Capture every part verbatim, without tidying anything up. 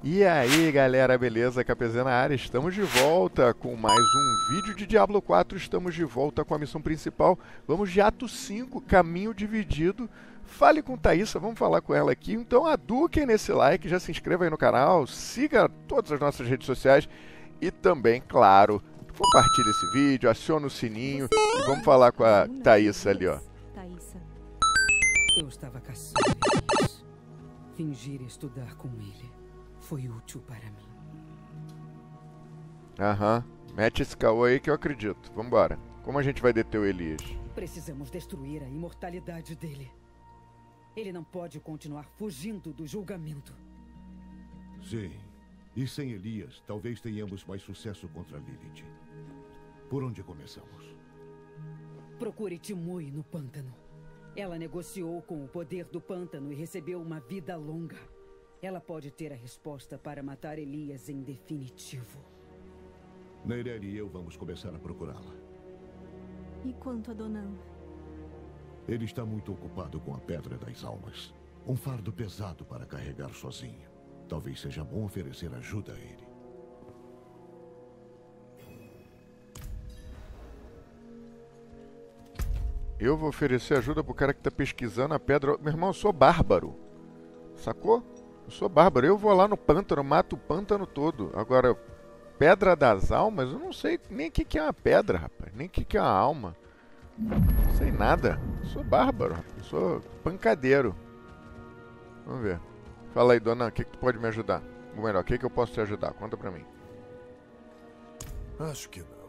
E aí galera, beleza? K P Z na área, estamos de volta com mais um vídeo de Diablo quatro, estamos de volta com a missão principal. Vamos de ato cinco, caminho dividido. Fale com Thaísa, vamos falar com ela aqui. Então aduquem nesse like, já se inscreva aí no canal, siga todas as nossas redes sociais e também, claro, compartilhe esse vídeo, acione o sininho e vamos falar com a Thaísa ali, ó. Thaísa. Eu estava caçando eles. Fingir estudar com ele foi útil para mim. Aham, mete esse caô aí que eu acredito. Vambora. Como a gente vai deter o Elias? Precisamos destruir a imortalidade dele. Ele não pode continuar fugindo do julgamento. Sim. E sem Elias, talvez tenhamos mais sucesso contra Lilith. Por onde começamos? Procure Timui no pântano. Ela negociou com o poder do pântano e recebeu uma vida longa. Ela pode ter a resposta para matar Elias em definitivo. Neyrelle e eu vamos começar a procurá-la. E quanto a Donan? Ele está muito ocupado com a Pedra das Almas. Um fardo pesado para carregar sozinho. Talvez seja bom oferecer ajuda a ele. Eu vou oferecer ajuda pro cara que tá pesquisando a pedra. Meu irmão, eu sou bárbaro. Sacou? Eu sou bárbaro. Eu vou lá no pântano, mato o pântano todo. Agora, Pedra das Almas, eu não sei nem o que, que é uma pedra, rapaz. Nem o que, que é uma alma. Não sei nada. Eu sou bárbaro, rapaz. Eu sou pancadeiro. Vamos ver. Fala aí, dona, o que, que tu pode me ajudar? Ou melhor, o que, que eu posso te ajudar? Conta pra mim. Acho que não.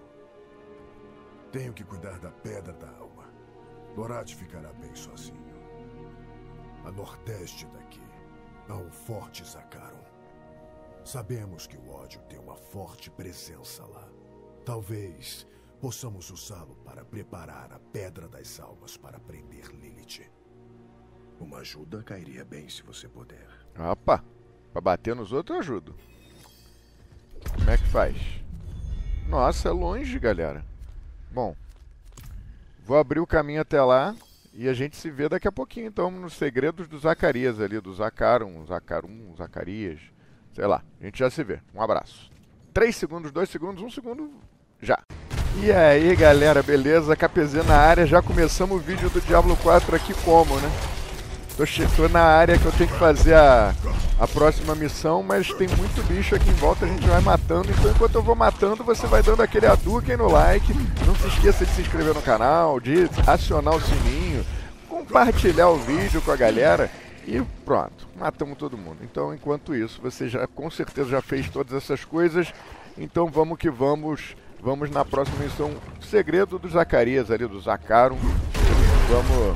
Tenho que cuidar da Pedra da Alma. Lorath ficará bem sozinho. A nordeste daqui há um forte Zakaron. Sabemos que o ódio tem uma forte presença lá. Talvez possamos usá-lo para preparar a Pedra das Almas para prender Lilith. Uma ajuda cairia bem se você puder. Opa! Pra bater nos outros eu ajudo. Como é que faz? Nossa, é longe, galera. Bom, vou abrir o caminho até lá e a gente se vê daqui a pouquinho, então, nos segredos do Zacarias ali, do Zacarum, Zacarum, Zacarias, sei lá. A gente já se vê. Um abraço. três segundos, dois segundos, um segundo, já. E aí, galera, beleza? K P Z na área, já começamos o vídeo do Diablo quatro aqui como, né? Tô, tô na área que eu tenho que fazer a, a próxima missão, mas tem muito bicho aqui em volta, a gente vai matando. Então enquanto eu vou matando, você vai dando aquele aduquem no like. Não se esqueça de se inscrever no canal, de acionar o sininho, compartilhar o vídeo com a galera. E pronto, matamos todo mundo. Então enquanto isso, você já com certeza já fez todas essas coisas. Então vamos que vamos, vamos na próxima missão, segredo do Zacarias ali, do Zacarum. Vamos...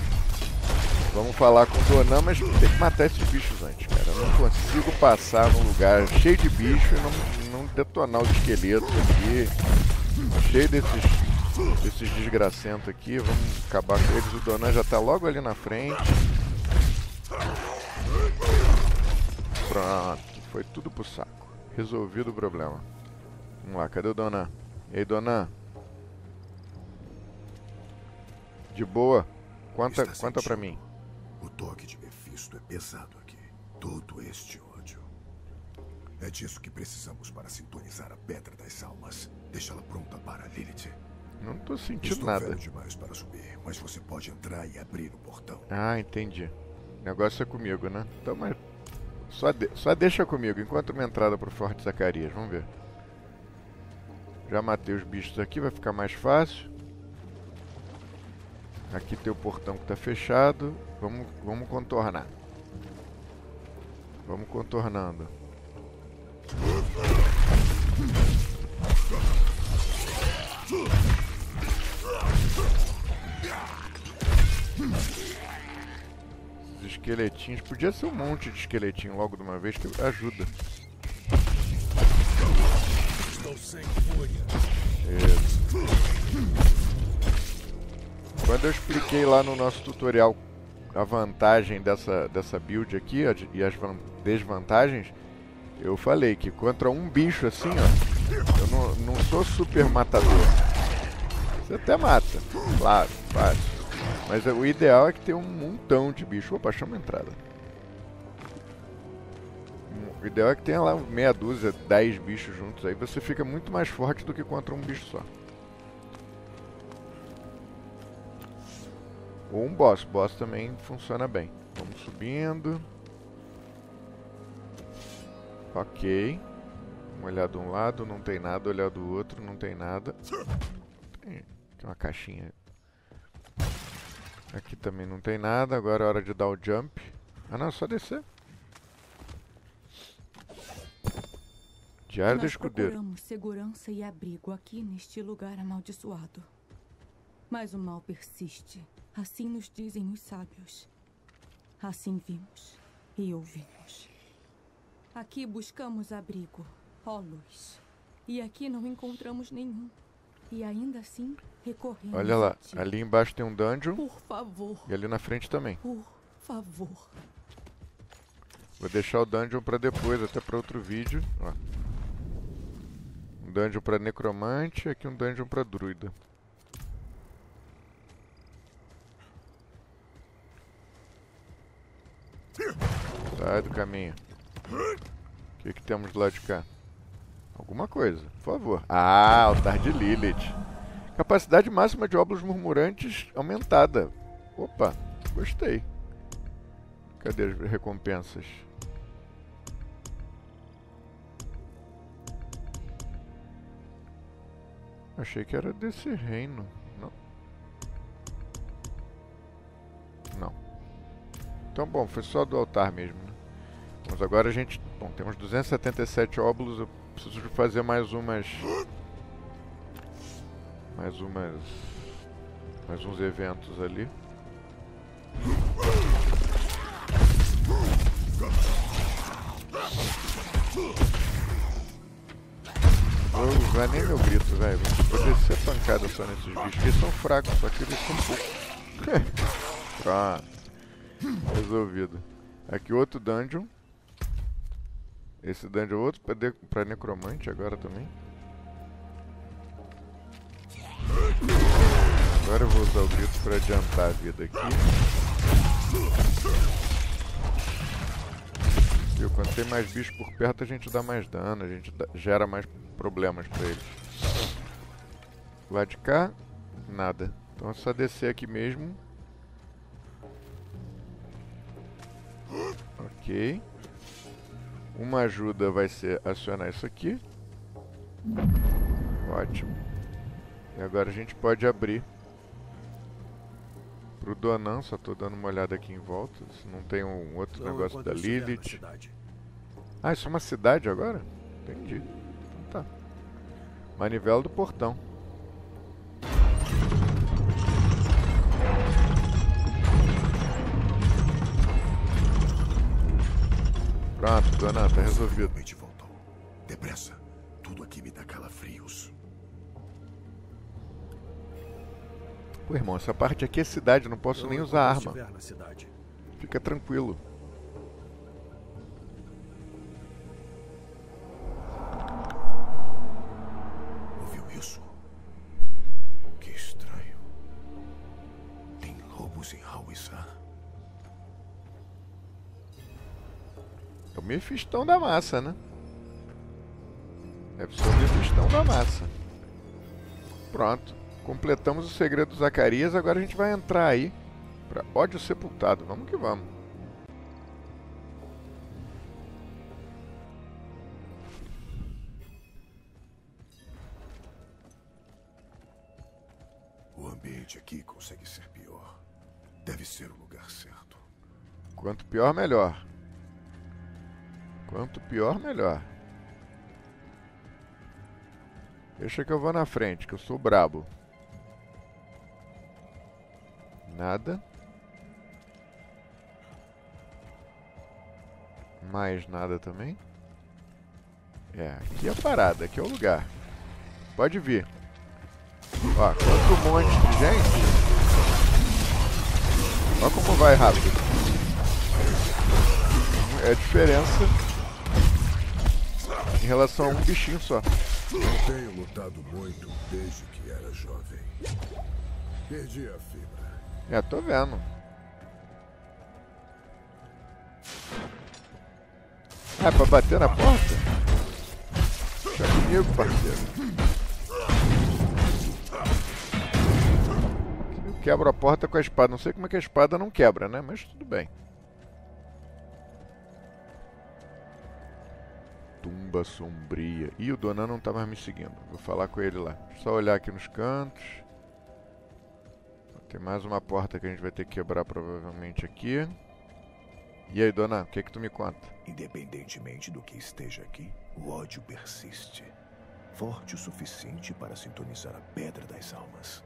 Vamos falar com o Donan, mas tem que matar esses bichos antes, cara. Eu não consigo passar num lugar cheio de bicho e não, não detonar os esqueletos aqui. Cheio desses, desses desgracentos aqui. Vamos acabar com eles. O Donan já tá logo ali na frente. Pronto. Foi tudo pro saco. Resolvido o problema. Vamos lá, cadê o Donan? E aí, Donan? De boa? Conta, conta pra mim. O toque de Mephisto é pesado aqui. Todo este ódio. É disso que precisamos para sintonizar a Pedra das Almas. Deixá-la pronta para Lilith. Não tô sentindo Estou nada. velho demais para subir, mas você pode entrar e abrir o portão. Ah, entendi. O negócio é comigo, né? Então, mas só, de... só deixa comigo. Enquanto uma entrada pro Forte Zacarias. Vamos ver. Já matei os bichos aqui, vai ficar mais fácil. Aqui tem o portão que está fechado. Vamos, vamos contornar. Vamos contornando. Os esqueletinhos. Podia ser um monte de esqueletinho logo de uma vez que ajuda. Estou sem fúria. Isso. Quando eu expliquei lá no nosso tutorial a vantagem dessa, dessa build aqui e as desvantagens, eu falei que contra um bicho assim, ó, eu não, não sou super matador. Você até mata, claro, fácil. Mas o ideal é que tem um montão de bicho. Opa, chama a entrada. O ideal é que tenha lá meia dúzia, dez bichos juntos. Aí você fica muito mais forte do que contra um bicho só. Ou um boss. Boss também funciona bem. Vamos subindo. Ok. Vamos olhar de um lado, não tem nada. Olhar do outro, não tem nada. Tem, tem uma caixinha. Aqui também não tem nada. Agora é hora de dar o jump. Ah não, é só descer. Diário do Nós escudeiro. procuramos segurança e abrigo aqui neste lugar amaldiçoado. Mas o mal persiste. Assim nos dizem os sábios. Assim vimos e ouvimos. Aqui buscamos abrigo, ó luz. E aqui não encontramos nenhum. E ainda assim recorremos. Olha lá, a ti. ali embaixo tem um dungeon. Por favor, E ali na frente também. por favor. Vou deixar o dungeon pra depois, até pra outro vídeo. Ó. Um dungeon pra necromante, aqui um dungeon pra druida. Sai do caminho. O que que temos do lado de cá? Alguma coisa, por favor. Ah, altar de Lilith. Capacidade máxima de óbulos murmurantes aumentada. Opa, gostei. Cadê as recompensas? Achei que era desse reino. Não. Não. Então, bom, foi só do altar mesmo, né? Mas agora a gente... Bom, temos duzentos e setenta e sete óbulos. Eu preciso de fazer mais umas... Mais umas... Mais uns eventos ali. Não vou usar nem meu grito, velho. Vou descer pancada só nesses bichos. Eles são fracos, só que eles são poucos. Pronto. Resolvido. Aqui outro dungeon. Esse dungeon é outro pra, de pra necromante agora também. Agora eu vou usar o grito pra adiantar a vida aqui. Viu? Quando tem mais bicho por perto a gente dá mais dano, a gente dá, gera mais problemas pra eles. Lá de cá, nada. Então é só descer aqui mesmo. Ok. Uma ajuda vai ser acionar isso aqui. Ótimo. E agora a gente pode abrir pro Donan. Só tô dando uma olhada aqui em volta. Se não tem um outro Não negócio da enquanto estiver na Lilith. cidade. Ah, isso é uma cidade agora? Entendi. Então tá. Manivela do portão. Pronto, Donan, tá resolvido. Realmente voltou. Depressa. Tudo aqui me dá calafrios. Pô, irmão, essa parte aqui é cidade, não posso Não nem enquanto usar arma. estiver na cidade. Fica tranquilo. Ouviu isso? Que estranho. Tem lobos em Hawissa. É o Mefistão da massa, né? Deve ser o Mefistão da massa. Pronto. Completamos o segredo do Zacarias. Agora a gente vai entrar aí pra ódio sepultado. Vamos que vamos. O ambiente aqui consegue ser pior. Deve ser o lugar certo. Quanto pior, melhor. Quanto pior, melhor. Deixa que eu vou na frente, que eu sou brabo. Nada. Mais nada também. É, aqui é a parada, aqui é o lugar. Pode vir. Ó, quanto monte de gente. Ó como vai rápido. É a diferença em relação a um bichinho só. Eu tenho lutado muito desde que era jovem. Perdi a fibra. É, tô vendo. Ah, pra bater na porta? Deixa comigo, parceiro. Eu quebro a porta com a espada. Não sei como é que a espada não quebra, né? Mas tudo bem. Tumba sombria. Ih, o Donan não tá mais me seguindo. Vou falar com ele lá. Só olhar aqui nos cantos. Tem mais uma porta que a gente vai ter que quebrar provavelmente aqui. E aí, Donan, o que é que tu me conta? Independentemente do que esteja aqui, o ódio persiste. Forte o suficiente para sintonizar a Pedra das Almas.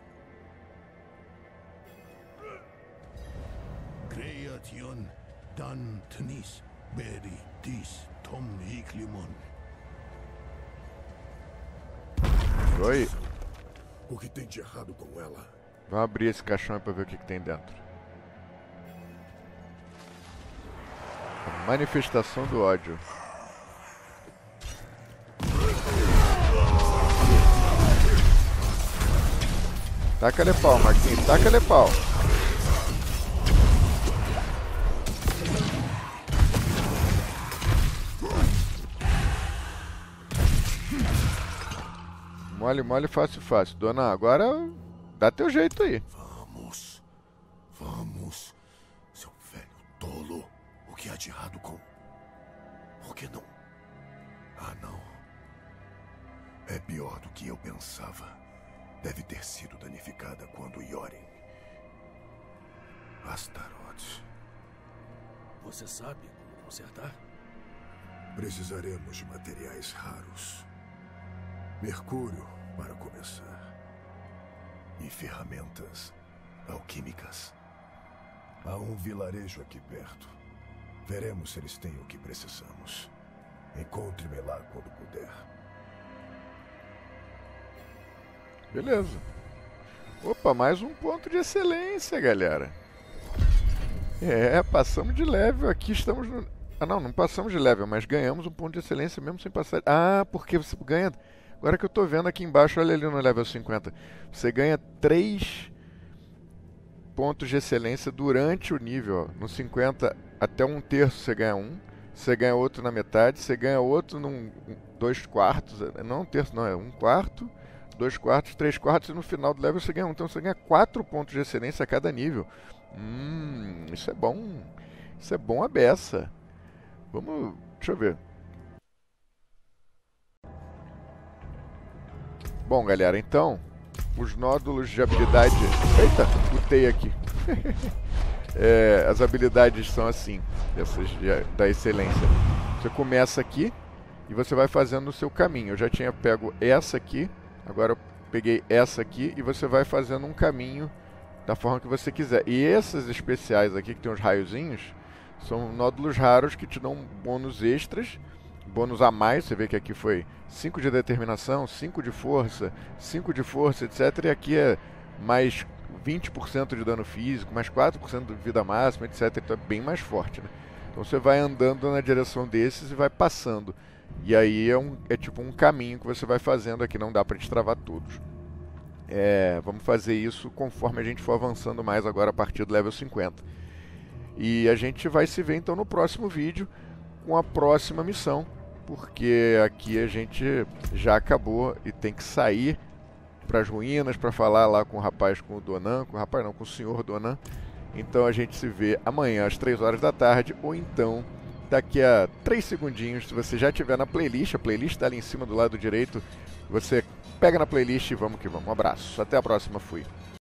Creation dan tnis beri dis tom hiklimon. Oi. O que tem de errado com ela? Vamos abrir esse caixão aí pra ver o que, que tem dentro. A manifestação do ódio. Taca-lhe pau, Marquinhos. Taca-lhe pau. Mole, mole, fácil, fácil. Dona, agora dá teu jeito aí. Vamos. Vamos. Seu velho tolo. O que há de errado com... Por que não? Ah, não. É pior do que eu pensava. Deve ter sido danificada quando Yoren... Astaroth. Você sabe como consertar? Precisaremos de materiais raros. Mercúrio, para começar. E ferramentas alquímicas. Há um vilarejo aqui perto. Veremos se eles têm o que precisamos. Encontre-me lá quando puder. Beleza. Opa, mais um ponto de excelência, galera. É, passamos de level. Aqui estamos no... Ah, não, não passamos de level, mas ganhamos um ponto de excelência mesmo sem passar... Ah, porque você ganha... Agora que eu tô vendo aqui embaixo, olha ali no level cinquenta. Você ganha três pontos de excelência durante o nível. Ó. No cinquenta, até um terço você ganha um. Você ganha outro na metade. Você ganha outro num dois quartos. Não um terço, não. É um quarto, dois quartos, três quartos. E no final do level você ganha um. Então você ganha quatro pontos de excelência a cada nível. Hum, isso é bom. Isso é bom a beça. Vamos... Deixa eu ver. Bom, galera, então, os nódulos de habilidade... Eita, botei aqui. é, as habilidades são assim, essas de, da excelência. Você começa aqui e você vai fazendo o seu caminho. Eu já tinha pego essa aqui, agora eu peguei essa aqui e você vai fazendo um caminho da forma que você quiser. E essas especiais aqui, que tem uns raiozinhos, são nódulos raros que te dão bônus extras. Bônus a mais, você vê que aqui foi cinco de determinação, cinco de força, cinco de força, etcétera. E aqui é mais vinte por cento de dano físico, mais quatro por cento de vida máxima, etcétera. Então é bem mais forte, né? Então você vai andando na direção desses e vai passando. E aí é, um, é tipo um caminho que você vai fazendo aqui, não dá para destravar todos. É, vamos fazer isso conforme a gente for avançando mais agora a partir do level cinquenta. E a gente vai se ver então no próximo vídeo com a próxima missão. Porque aqui a gente já acabou e tem que sair para as ruínas para falar lá com o rapaz, com o Donan, com o rapaz não, com o senhor Donan. Então a gente se vê amanhã às três horas da tarde, ou então daqui a três segundinhos, se você já estiver na playlist, a playlist está ali em cima do lado direito, você pega na playlist e vamos que vamos. Um abraço, até a próxima, fui.